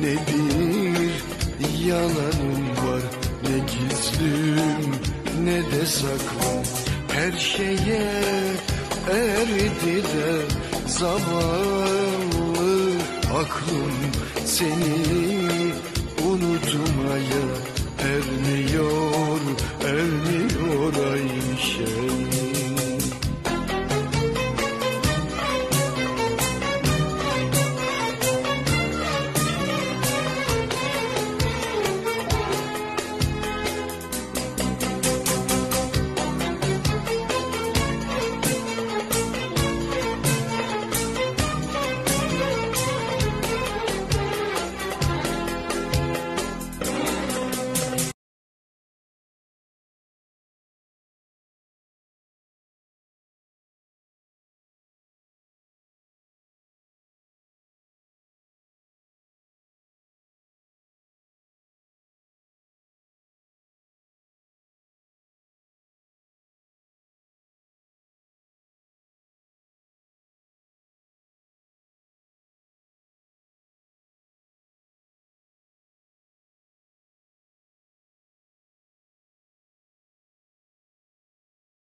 Ne bir yalanım var, ne gizlim ne de saklım. Her şeye erdi de zavallı aklım, seni unutmaya ermiyor, ermiyor Ayşe.